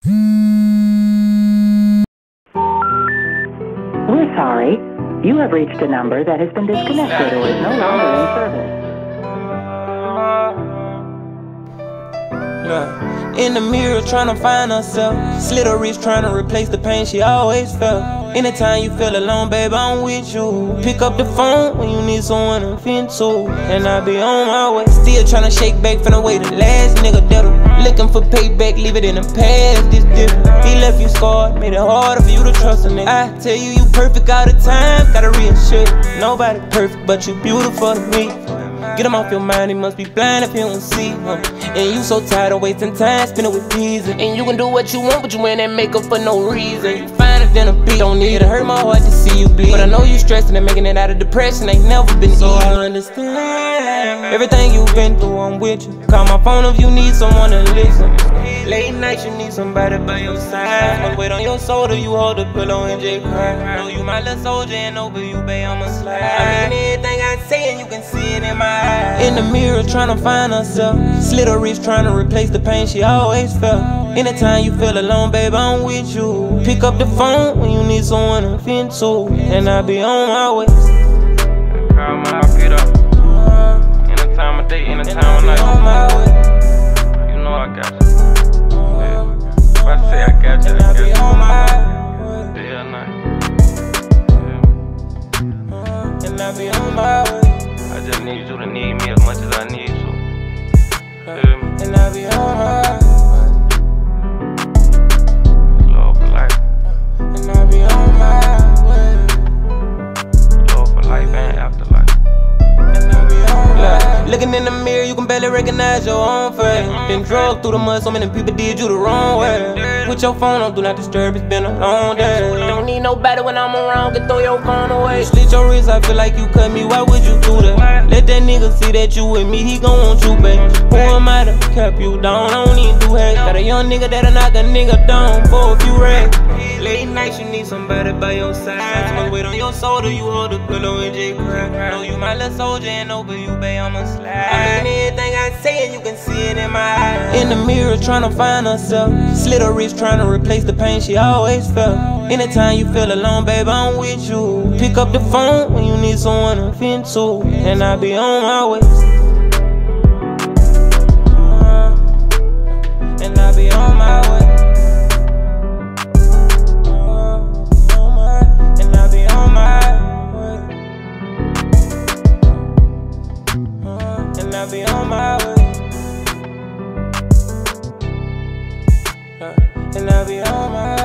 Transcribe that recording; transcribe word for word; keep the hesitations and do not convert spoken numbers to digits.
We're sorry. You have reached a number that has been disconnected or is no longer in service. Look, in the mirror trying to find herself. Slit her wrist trying to replace the pain she always felt. Anytime you feel alone, babe, I'm with you. Pick up the phone when you need someone to vent to. And I be on my way. Still trying to shake back from the way the last nigga did him. Looking for payback, leave it in the past, this different. He left you scarred, made it harder for you to trust a nigga. I tell you, you perfect all the time, gotta reassure you. Nobody perfect, but you beautiful to me. Get him off your mind, he must be blind if he don't see him. And you so tired of wasting time, spending with Peezy. And you can do what you want, but you wearing that makeup for no reason. You finer than a beat, don't need to hurt my heart to see you bleed. But I know you stressing and making it out of depression ain't never been easy. So I understand everything you've been through, I'm with you. Call my phone if you need someone to listen. Late nights, you need somebody by your side. Must wait on your shoulder, you hold the pillow and just cry. Know you my little soldier and over you, babe, I'ma slide. I mean everything I say and you can see it in my eyes. In the mirror trying to find herself. Slit her wrist trying to replace the pain she always felt. Anytime you feel alone, babe, I'm with you. Pick up the phone when you need someone to vent to. And I be on my way. Call my outfit up. Any time of day, any time of night. On my way. You know I got you. Yeah. If I say I got you, I got you. On my way. Day or night. Yeah. And I be on my way. I just need you to need me as much as I need you. Yeah. And I be on my way. Love for life. And I be on my way. Love for life and afterlife. And I be on my way. Looking in the mirror, you can barely recognize your own face. Been drugged through the mud, so many people did you the wrong way. Put your phone on, do not disturb, it's been a long day. Don't need nobody when I'm around, can throw your phone away. Slit your wrist, I feel like you cut me, why would you do that? Let that nigga see that you with me, he gon' want you back. Who am I to cap you down, I don't even do hate. Got a young nigga that'll knock a nigga down for a few racks. Late nights, you need somebody by your side. So much weight on your shoulder, you hold the pillow and just cry. Know you my little soldier and over you, babe, I'ma slide. I mean everything I say and you can see it in my eyes. In the mirror trying to find herself. Slit her wrist trying to replace the pain she always felt. Anytime you feel alone, babe, I'm with you. Pick up the phone when you need someone to vent to. And I be on my way. And I be on my way. And I be on my way. And I be on my way. And I be on my way.